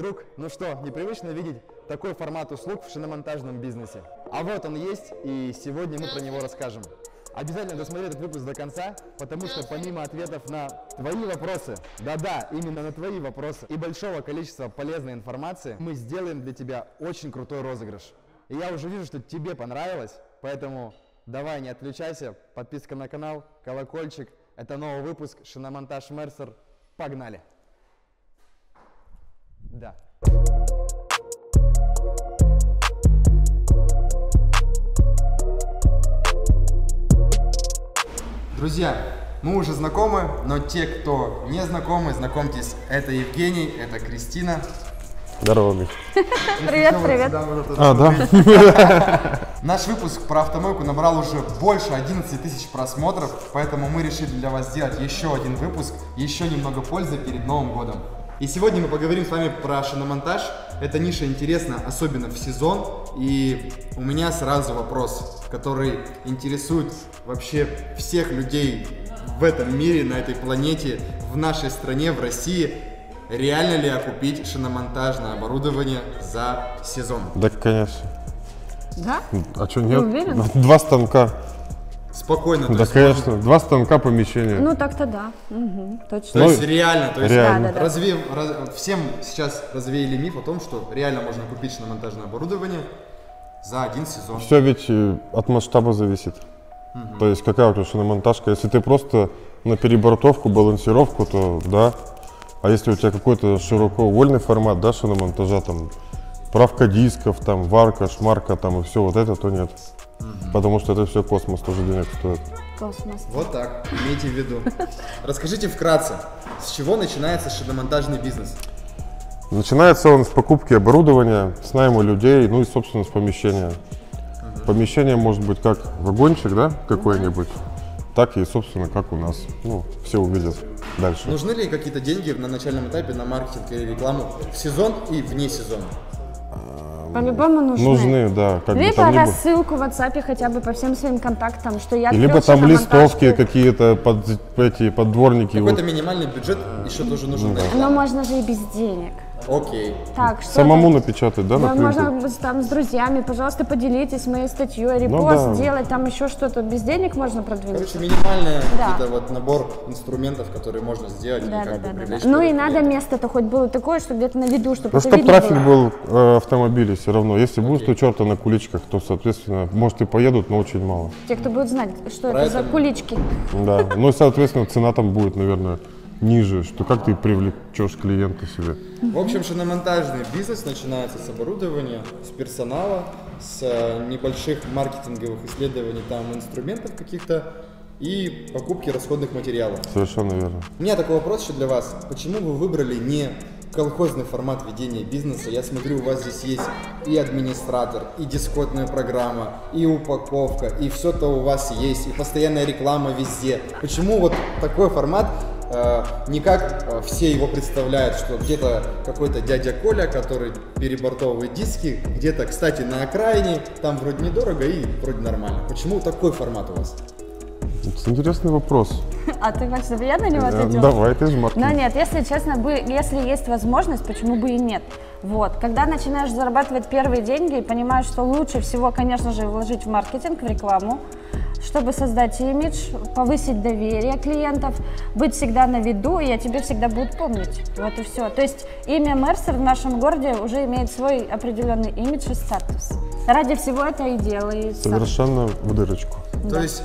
друг, ну что, непривычно видеть такой формат услуг в шиномонтажном бизнесе? А вот он есть, и сегодня мы про него расскажем. Обязательно досмотри этот выпуск до конца, потому что помимо ответов на твои вопросы, да-да, именно на твои вопросы, и большого количества полезной информации, мы сделаем для тебя очень крутой розыгрыш. И я уже вижу, что тебе понравилось, поэтому давай не отключайся, подписка на канал, колокольчик. Это новый выпуск «Шиномонтаж Мерсер». Погнали! Да. Друзья, мы уже знакомы, но те, кто не знакомы, знакомьтесь, это Евгений, это Кристина. Здорово, Миш. Привет, привет. Да? Наш выпуск про автомойку набрал уже больше 11 тысяч просмотров, поэтому мы решили для вас сделать еще один выпуск, еще немного пользы перед Новым годом. И сегодня мы поговорим с вами про шиномонтаж. Эта ниша интересна, особенно в сезон. И у меня сразу вопрос, который интересует вообще всех людей в этом мире, на этой планете, в нашей стране, в России. Реально ли окупить шиномонтажное оборудование за сезон? Да, конечно. Да? А что, нет? уверен? 2 станка. Спокойно. Да, конечно. 2 станка помещения. Ну так-то да. Угу, точно. То есть реально, то есть реально. Да. всем сейчас развеяли миф о том, что реально можно купить шиномонтажное оборудование за один сезон. Все ведь от масштаба зависит. То есть какая у тебя шиномонтажка. Если ты просто на перебортовку, балансировку, то да. А если у тебя какой-то широко вольный формат, да, шиномонтажа, там, правка дисков, там, варка, шмарка, там, и все вот это, то нет. Потому что это все космос, тоже денег стоит. Космос. Вот так, имейте в виду. Расскажите вкратце, с чего начинается шиномонтажный бизнес? Начинается он с покупки оборудования, с найма людей, ну и, собственно, с помещения. Помещение может быть как вагончик, да, какой-нибудь, так и, собственно, как у нас. Ну, все увидят дальше. Нужны ли какие-то деньги на начальном этапе на маркетинг или рекламу в сезон и вне сезона? По-любому нужны. Нужны, да. Как бы Либо там, рассылку в WhatsApp хотя бы по всем своим контактам, что я либо открыл там листовки шиномонтажку. какие-то, эти поддворники. Какой-то минимальный бюджет еще тоже нужен. Но можно же и без денег. Окей. Так, что Самому напечатать, да, на да, принтер? можно там с друзьями, пожалуйста, поделитесь моей статьей, репост да. сделать, там еще что-то. Без денег можно продвинуть. Короче, минимальный Да. какой-то вот набор инструментов, которые можно сделать и как бы привлечь. Ну и новых надо клиентов. место-то хоть было такое, что где-то на виду, чтобы Ну, это чтобы видно трафик было. был автомобилей все равно. Если будут у черта на куличках, то, соответственно, может и поедут, но очень мало. Те, кто будет знать, что Про это за это- кулички. Да. Ну и, соответственно, цена там будет, наверное, ниже, что как ты привлечешь клиента себе. В общем, шиномонтажный бизнес начинается с оборудования, с персонала, с небольших маркетинговых исследований, там, инструментов каких-то и покупки расходных материалов. Совершенно верно. У меня такой вопрос еще для вас. Почему вы выбрали не колхозный формат ведения бизнеса? Я смотрю, у вас здесь есть и администратор, и дискотная программа, и упаковка, и все-то у вас есть, и постоянная реклама везде. Почему вот такой формат? Не как все его представляют, что где-то какой-то дядя Коля, который перебортовывает диски, где-то, кстати, на окраине, там вроде недорого и вроде нормально. Почему такой формат у вас? Это интересный вопрос. А ты хочешь, чтобы я на него ответила? Давай, ты же Но маркетинг. нет, если честно, если есть возможность, почему бы и нет. Вот. Когда начинаешь зарабатывать первые деньги и понимаешь, что лучше всего, конечно же, вложить в маркетинг, в рекламу, чтобы создать имидж, повысить доверие клиентов, быть всегда на виду, и о тебе всегда будут помнить. Вот и все. То есть имя Мерсер в нашем городе уже имеет свой определенный имидж и статус. Ради всего это и делается. Совершенно в дырочку. То есть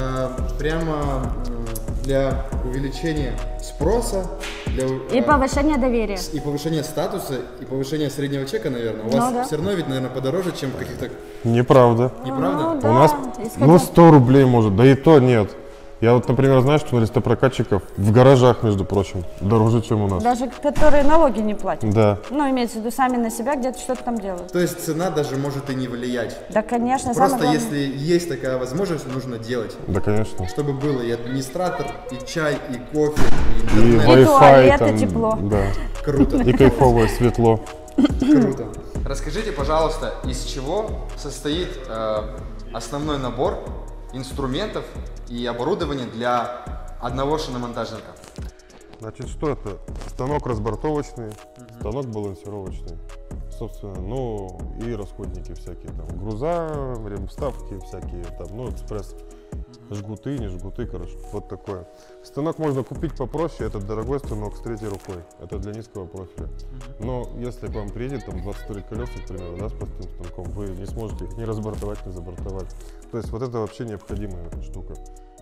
прямо для увеличения спроса, И повышение доверия. и повышения статуса, и повышения среднего чека, наверное. У Ну вас да. все равно ведь, наверное, подороже, чем в каких-то... Неправда. Неправда? Ну, да, У нас, исходя- ну, 100 рублей может, да и то нет. Я вот, например, знаю, что на листопрокатчиков в гаражах, между прочим, дороже, чем у нас. Даже которые налоги не платят. Да. Ну, имеется в виду, сами на себя где-то что-то там делают. То есть цена даже может и не влиять. Да, конечно, Просто самое главное. если есть такая возможность, нужно делать. Да, конечно. Чтобы было и администратор, и чай, и кофе, и И интернет. Wi-Fi. Wi-Fi туалет, и там, тепло. да. Круто. И кайфовое светло. Круто. Расскажите, пожалуйста, из чего состоит основной набор инструментов и оборудования для одного шиномонтажника? Значит, что это? Станок разбортовочный, станок балансировочный. Собственно, ну и расходники всякие, там, груза, ремвставки всякие, там, ну, экспресс, жгуты, не жгуты, короче, вот такое. Станок можно купить попроще, это дорогой станок с третьей рукой, это для низкого профиля. Но если к вам приедет там 24 колеса, к примеру, да, с простым станком, вы не сможете их ни разбортовать, ни забортовать. То есть вот это вообще необходимая штука.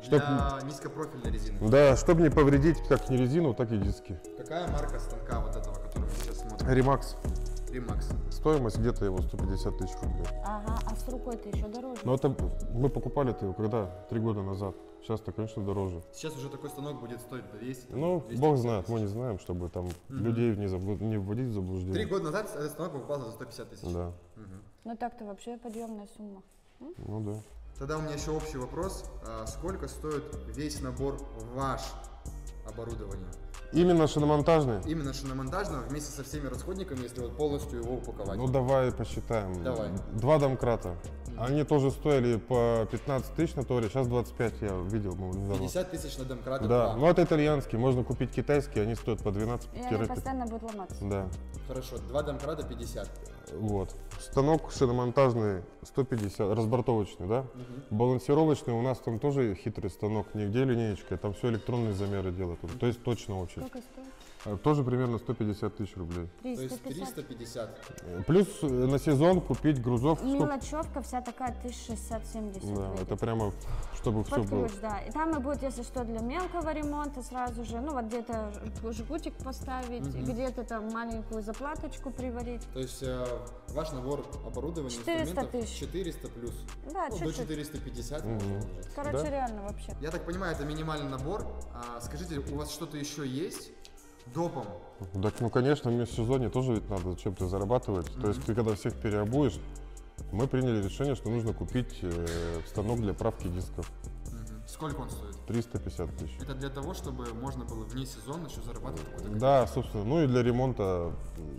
Для низкопрофильной резины. Да, чтобы не повредить как не резину, так и диски. Какая марка станка вот этого, который мы сейчас смотрим? Ремакс. Римакс. Стоимость где-то его 150 тысяч рублей. Ага, а с рукой-то еще дороже. Но это мы покупали-то его когда? 3 года назад. Сейчас-то, конечно, дороже. Сейчас уже такой станок будет стоить 200. Ну, 250 бог знает, мы не знаем, чтобы там людей не вводить в 3 заблуждение. года назад этот станок покупался за 150 тысяч. Да, Ну так-то вообще подъемная сумма. ну да. Тогда у меня еще общий вопрос. Сколько стоит весь набор ваш оборудования? Именно шиномонтажный? Именно шиномонтажного вместе со всеми расходниками, если вот полностью его упаковать. Ну давай посчитаем. Давай. 2 домкрата. Они тоже стоили по 15 тысяч на Торе, сейчас 25 я видел. Ну, недавно. 50 тысяч на домкраты. Да, ну это итальянские, можно купить китайские, они стоят по 12 И они постоянно будут ломаться. Да, Хорошо, 2 домкрата 50. вот. Станок шиномонтажный 150, разбортовочный, да? Балансировочный у нас там тоже хитрый станок, нигде линеечка, там все электронные замеры делают, то есть точно очень. Сколько стоит? Тоже примерно 150 тысяч рублей. То есть 350. 350. Плюс на сезон купить грузов. Мелочевка вся такая 1060-70. Да, выйдет. это прямо, чтобы все Под было. ключ, да. И там и будет, если что, для мелкого ремонта сразу же, ну вот где-то жгутик поставить, где-то там маленькую заплаточку приварить. То есть ваш набор оборудования, 400 инструментов тысяч. 400 плюс. Да, Ну, до чуть-чуть. 450 можно вложить. Короче, Да? реально вообще. Я так понимаю, это минимальный набор. Скажите, у вас что-то еще есть? Допом. Так, ну конечно, в межсезонье тоже ведь надо чем-то зарабатывать. То есть ты когда всех переобуешь, мы приняли решение, что нужно купить станок для правки дисков. Сколько он стоит? 350 тысяч. Это для того, чтобы можно было вне сезона еще зарабатывать какой-то. Да, собственно, ну и для ремонта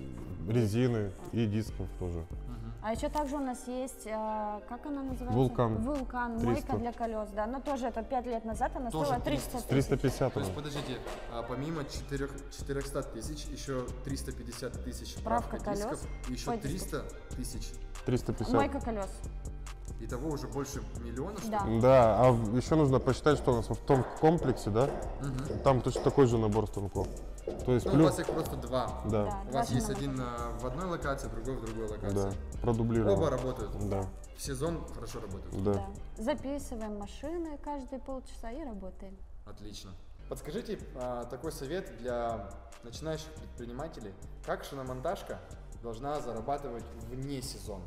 резины и дисков тоже. А еще также у нас есть, как она называется? Вулкан. Вулкан, 300. мойка для колес, да. Но тоже это 5 лет назад она Тоже стоила 300 тысяч. 350 То есть, она. подождите, помимо 400 тысяч, еще 350 тысяч Правка правка дисков, колес. и еще Ой, 300 тысяч. 350. Мойка колес. Итого уже больше миллиона, что ли? Да. Да, а еще нужно посчитать, что у нас в том комплексе, да, там точно такой же набор станков. То есть Ну, у плюс, вас их просто два. да, У вас два есть шиномонтажа. один в одной локации, другой в другой локации. да, продублировано. Оба работают. Да, В сезон хорошо работают. да. Да. Записываем машины каждые полчаса и работаем. Отлично. Подскажите такой совет для начинающих предпринимателей. Как шиномонтажка должна зарабатывать вне сезона?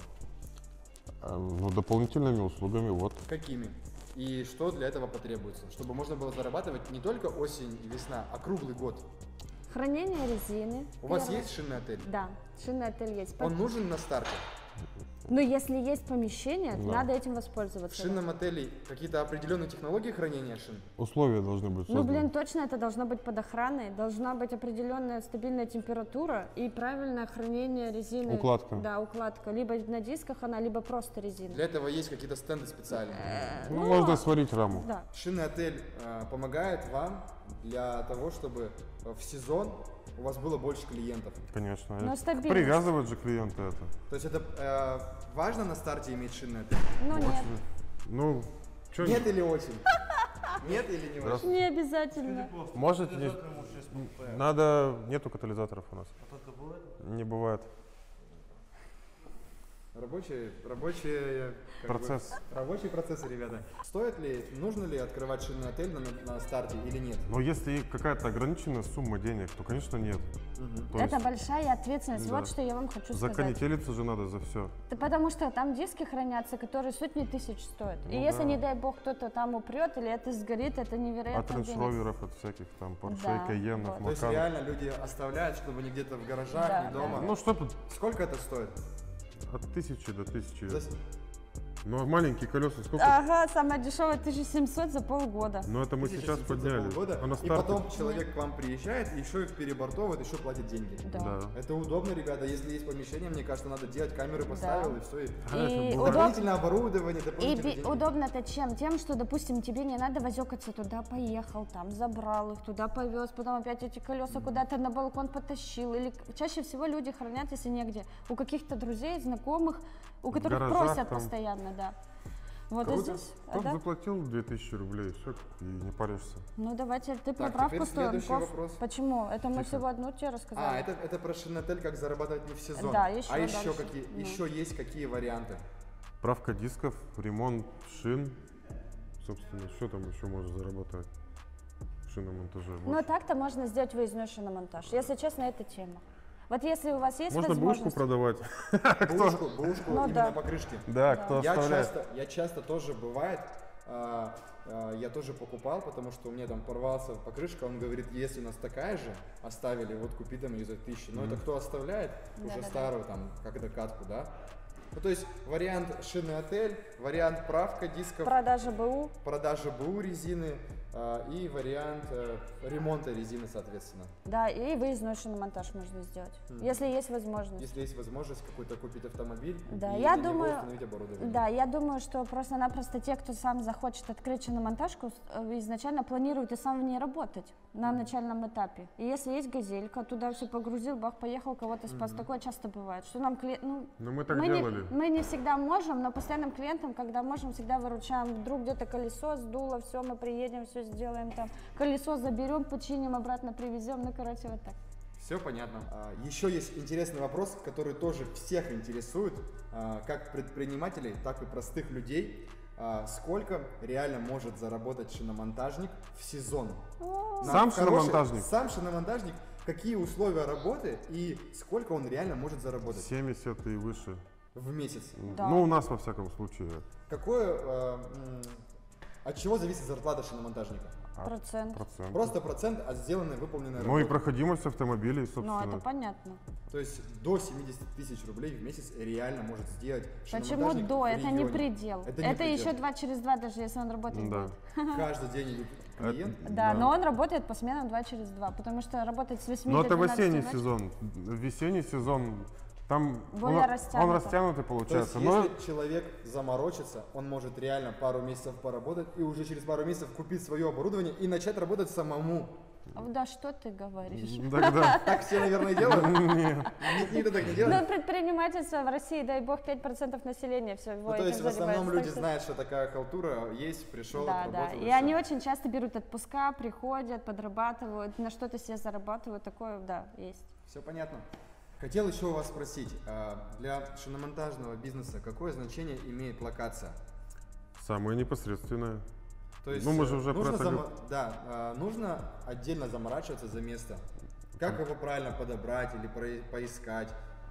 Ну, дополнительными услугами, вот. Какими? И что для этого потребуется? Чтобы можно было зарабатывать не только осень и весна, а круглый год. Хранение резины. У вас первое. есть шинный отель? Да, шинный отель есть. Он нужен на старте? Но если есть помещение, надо этим В воспользоваться. шинном отеле какие-то определенные технологии хранения шин? Условия должны быть Ну, созданы. блин, точно это должно быть под охраной, должна быть определенная стабильная температура и правильное хранение резины. Укладка. Да, укладка. Либо на дисках она, либо просто резина. Для этого есть какие-то стенды специальные. Ну, можно сварить раму. Да. Шинный отель помогает вам для того, чтобы в сезон у вас было больше клиентов. Конечно. Но Это стабильность. привязывают же клиента это. То есть это важно на старте иметь шинный отель? Ну, нет, Ну, что, Нет или очень? Нет или не очень? не обязательно. может, не... надо, нету катализаторов у нас. Не бывает. Рабочие Процесс. рабочие процессы, ребята. Стоит ли, нужно ли открывать шинный отель на старте или нет? Но если какая-то ограниченная сумма денег, то, конечно, нет. То Это есть большая ответственность. Да. Вот что я вам хочу сказать. законетелиться же надо за все. Да потому что там диски хранятся, которые сотни тысяч стоят. И если, да. не дай бог, кто-то там упрет или это сгорит, это От невероятно денег. рейндж-роверов, от всяких там Порше, Да, Кайенов, вот. То есть Маканов. реально люди оставляют, чтобы не где-то в гаражах, Да, не дома. да. Ну, что тут Сколько это стоит? от 1000 до 1000. Ну а маленькие колеса сколько? Ага, самое дешевое 1700 за полгода. Ну это мы сейчас 1700 за подняли. полгода, А на и старте- потом человек к вам приезжает, и еще их перебортовывает, еще платит деньги. Да. Это удобно, ребята. Если есть помещение, мне кажется, надо делать, камеры поставил, и все. И Дополнительное оборудование, дополнительные деньги. удобно-то чем? Тем, что, допустим, тебе не надо возекаться туда, поехал, там забрал их, туда повез, потом опять эти колеса куда-то на балкон потащил. Или чаще всего люди хранят, если негде, у каких-то друзей, знакомых, у которых гаражах просят там. постоянно, да. Вот и Круто. здесь, Тут да? заплатил 2000 рублей, все, и не паришься. Ну давайте, ты Так, поправку теперь следующий стоимков. вопрос. Почему? Это мы всего одну тебе рассказали. Это про шинотель, как зарабатывать не в сезон. Да, еще а еще дальше. какие, Ну. еще есть какие варианты? Правка дисков, ремонт шин. Собственно, что там еще можно зарабатывать в шиномонтаже? Ну так-то можно сделать выездной шиномонтаж. Если честно, это тема. Вот если у вас есть Можно бушку возможность... продавать. Бушку Ну именно да. покрышки. Да, кто оставляет. Я часто тоже бывает, я тоже покупал, потому что у меня там порвался покрышка, он говорит, если у нас такая же, оставили, вот купи там ее за 1000. Но это кто оставляет? Уже Да-да-да. старую там, как докатку, да? Ну, то есть вариант шины отель, вариант правка дисков, Продажа БУ. продажа БУ резины и вариант ремонта резины, соответственно. Да, и выездной шиномонтаж можно сделать, если есть возможность. Если есть возможность какой-то купить автомобиль Да, и я на него думаю, установить оборудование. да, я думаю, что просто-напросто те, кто сам захочет открыть шиномонтажку, изначально планируют и сам в ней работать на начальном этапе. И если есть газелька, туда все погрузил, бах, поехал, кого-то спас. Такое часто бывает, что нам клиент, Ну, мы так не, делали. мы не всегда можем, но постоянным клиентам, когда можем, всегда выручаем. Вдруг где-то колесо сдуло, все, мы приедем, все сделаем там. Колесо заберем, починим, обратно привезем. Ну, короче, вот так. Все понятно. Еще есть интересный вопрос, который тоже всех интересует, как предпринимателей, так и простых людей. Сколько реально может заработать шиномонтажник в сезон? Сам шиномонтажник? Сам шиномонтажник. Какие условия работы и сколько он реально может заработать 70 и выше. в месяц? Да. Ну, у нас, во всяком случае. От чего зависит зарплата шиномонтажника? Процент. Процент. Просто процент от сделанной выполненной Ну и работы. проходимость автомобилей, Ну, собственно. это понятно. То есть до 70 тысяч рублей в месяц реально может сделать Почему шиномонтажник до? в Это не регионе. предел. Это не Это предел. еще 2 через 2, даже если он работает. Да. будет. Каждый день идет клиент. Да, но он работает по сменам 2 через 2, потому что работает с 8 Но до это в 12 осенний ночи. сезон. В весенний сезон там Более он растянуто. растянутый То есть, получается. Но если человек заморочится, он может реально пару месяцев поработать и уже через пару месяцев купить свое оборудование и начать работать самому. Да что ты говоришь? тогда Так все, наверное, делают? нет. Никто так не Ну, делает? предпринимательство в России, дай бог, 5% населения всего Ну, то этим есть в основном занимается. люди Так что- знают, что такая халтура есть, пришел, Да, да. отработал. И они очень часто берут отпуска, приходят, подрабатывают, на что-то себе зарабатывают. Такое, да, есть. Все понятно. Хотел еще у вас спросить, для шиномонтажного бизнеса какое значение имеет локация? Самое непосредственное. То есть Ну, мы же уже нужно про это нужно отдельно заморачиваться за место. Как его правильно подобрать или поискать?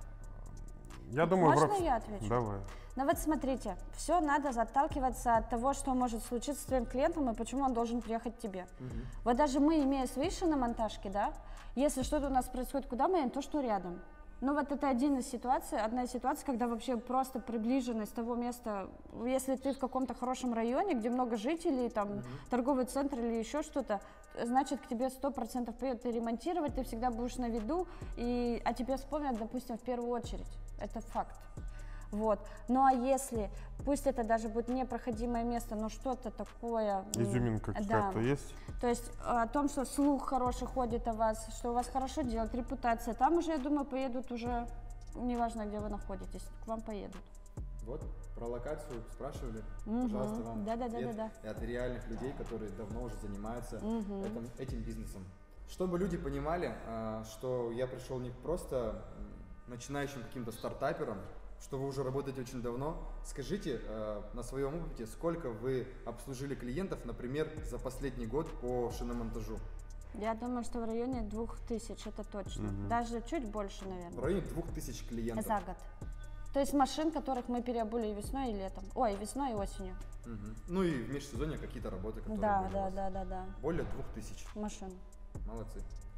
Я думаю, Можно я отвечу? Давай. Ну вот смотрите, все надо отталкиваться от того, что может случиться с твоим клиентом и почему он должен приехать к тебе. Вот даже мы, имея свои шиномонтажки, да, если что-то у нас происходит, куда мы едем, то что рядом. Ну вот это одна из ситуаций, когда вообще просто приближенность того места, если ты в каком-то хорошем районе, где много жителей, там торговый центр или еще что-то, значит к тебе 100% поедут и ремонтировать, ты всегда будешь на виду, а тебе вспомнят, допустим, в первую очередь. Это факт. Вот. Ну а если, пусть это даже будет непроходимое место, но что-то такое... Изюминка какая-то есть? То есть о том, что слух хороший ходит о вас, что у вас хорошо делают, репутация, там уже, я думаю, поедут уже, неважно, где вы находитесь, к вам поедут. Вот, про локацию спрашивали. Пожалуйста, вам ответ от реальных людей, которые давно уже занимаются этим бизнесом. Чтобы люди понимали, что я пришел не просто начинающим каким-то стартапером, что вы уже работаете очень давно. Скажите на своем опыте, сколько вы обслужили клиентов, например, за последний год по шиномонтажу? Я думаю, что в районе 2000, это точно. Даже чуть больше, В наверное. районе 2000 клиентов. За год. То есть машин, которых мы переобули и весной, и летом. Ой, весной и осенью. Ну и в межсезонье какие-то работы, которые Да, были у да, вас. да. Более 2000. Машин. Молодцы.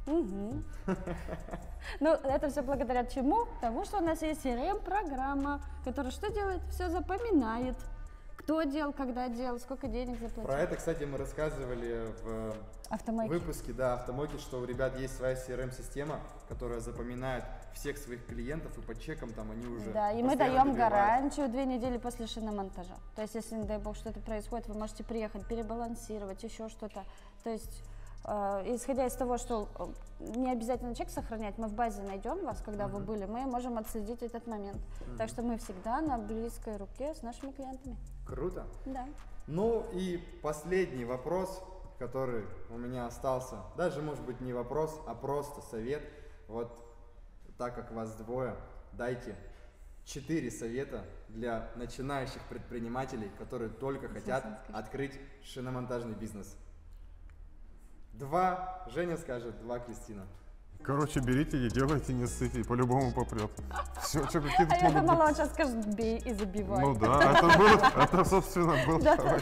Ну, это все благодаря чему? Тому, что у нас есть CRM-программа, которая что делает? Все запоминает. кто делал, когда делал, сколько денег заплатил. Про это, кстати, мы рассказывали в Автомойки. выпуске, да, автомойки, что у ребят есть своя CRM-система, которая запоминает всех своих клиентов, и по чекам там они уже Да, и мы постоянно даем добивают. гарантию 2 недели после шиномонтажа. То есть, если, не дай бог, что-то происходит, вы можете приехать, перебалансировать, еще что-то. То есть, исходя из того, что не обязательно чек сохранять, мы в базе найдем вас, когда вы были, мы можем отследить этот момент. Так что мы всегда на близкой руке с нашими клиентами. Круто. Да. Ну и последний вопрос, который у меня остался, даже может быть не вопрос, а просто совет. Вот так как вас двое, дайте 4 совета для начинающих предпринимателей, которые только хотят открыть шиномонтажный бизнес. 2 Женя скажет, 2 Кристина. Короче, берите и делайте, не ссыте, по-любому попрет. Все, что какие-то А я думала, он сейчас скажет, бей и забивай. Ну да, это собственно был второй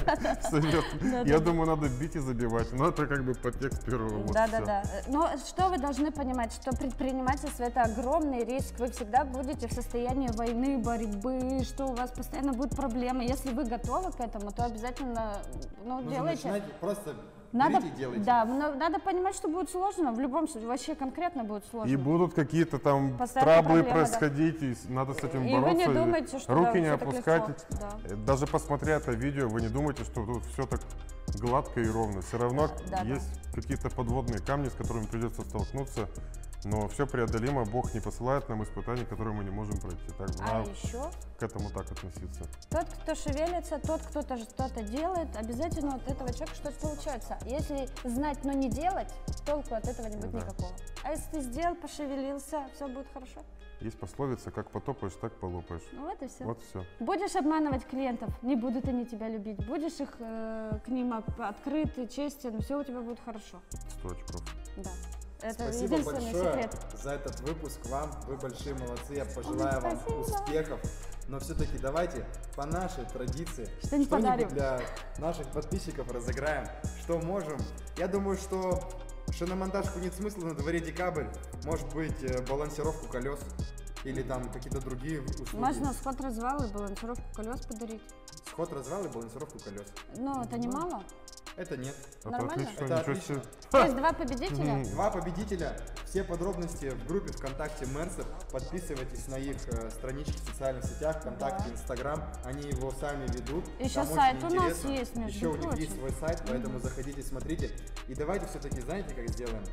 совет. Я думаю, надо бить и забивать, но это как бы подтекст первого. вот Да, всё. да, да. Но что вы должны понимать, что предпринимательство это огромный риск. Вы всегда будете в состоянии войны, борьбы, что у вас постоянно будут проблемы. Если вы готовы к этому, то обязательно Нужно делайте. начинать, просто Надо, берите и делайте. да, но надо понимать, что будет сложно. В любом случае, вообще конкретно будет сложно. И будут какие-то там Постоянно траблы проблемы, да. происходить, и надо с этим И вы бороться. не думаете, что руки да, не всё так опускать. легко, да. Даже посмотря это видео, вы не думаете, что тут все так гладко и ровно. Все равно Да, есть какие-то подводные камни, с которыми придется столкнуться. Но все преодолимо, Бог не посылает нам испытаний, которые мы не можем пройти. Так, А надо еще к этому так относиться. тот, кто шевелится, тот, кто-то что-то делает, обязательно от этого человека что-то получается. Если знать, но не делать, толку от этого не будет никакого. А если ты сделал, пошевелился, все будет хорошо. Есть пословица, как потопаешь, так полопаешь. Ну вот и все. Вот все. Будешь обманывать клиентов, не будут они тебя любить. Будешь их к ним открыт и честен, все у тебя будет хорошо. 100 очков. Да. Это Спасибо единственный большое секрет. за этот выпуск вам. Вы большие молодцы. Я пожелаю вам спасибо. успехов. Но все-таки давайте по нашей традиции Что-нибудь подарим. для наших подписчиков разыграем. Что можем. Я думаю, что шиномонтажку нет смысла, на дворе декабрь. Может быть, балансировку колес или там какие-то другие услуги. Можно сход-развал и балансировку колес подарить. Сход-развал и балансировку колес. Но это не мало. Это нет. Это Нормально? отлично, Это ничего отлично. себе. То есть 2 победителя. 2 победителя. Все подробности в группе ВКонтакте Мерсер. Подписывайтесь на их странички в социальных сетях, ВКонтакте, Инстаграм. Они его сами ведут. Еще Там очень сайт у нас интересно. есть, между Еще у них прочим. есть свой сайт, поэтому заходите, смотрите. И давайте все-таки, знаете, как сделаем?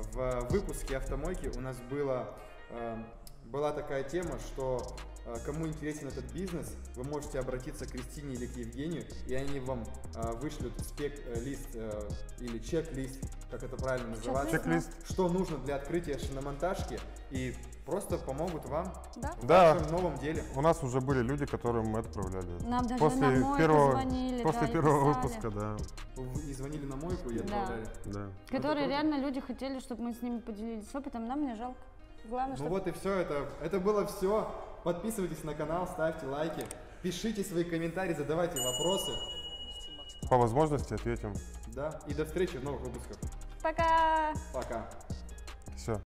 В выпуске автомойки у нас была такая тема, что кому интересен этот бизнес, вы можете обратиться к Кристине или к Евгению, и они вам вышлют спек-лист или чек-лист, как это правильно называется, Чек-лист. что нужно для открытия шиномонтажки, и просто помогут вам Да. в Да. вашем новом деле. У нас уже были люди, которым мы отправляли. Нам даже после на мойку первого, звонили, после да, и первого писали. выпуска, да. И звонили на мойку и Да. отправляли. Да. Которые реально люди хотели, чтобы мы с ними поделились опытом, нам не жалко. Главное, Ну чтобы... вот и все, это было все. Подписывайтесь на канал, ставьте лайки, пишите свои комментарии, задавайте вопросы. По возможности ответим. Да, и до встречи в новых выпусках. Пока! Пока.